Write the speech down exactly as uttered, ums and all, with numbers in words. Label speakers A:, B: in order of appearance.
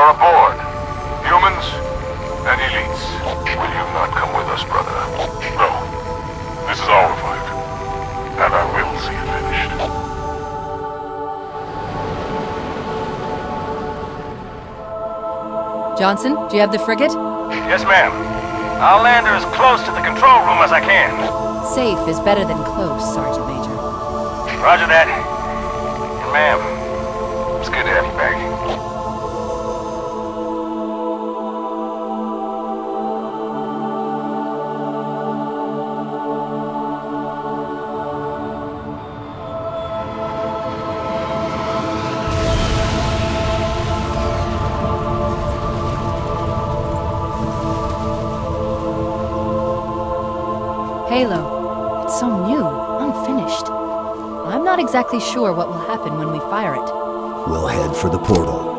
A: are aboard. Humans and elites. Will you not come with us, brother? No. This is our fight. And I will see it finished.
B: Johnson, do you have the frigate?
A: Yes, ma'am. I'll land her as close to the control room as I can.
B: Safe is better than close, Sergeant Major.
A: Roger that. And ma'am, it's good to have you back.
B: Halo. It's so new, unfinished. I'm not exactly sure what will happen when we fire it.
C: We'll head for the portal.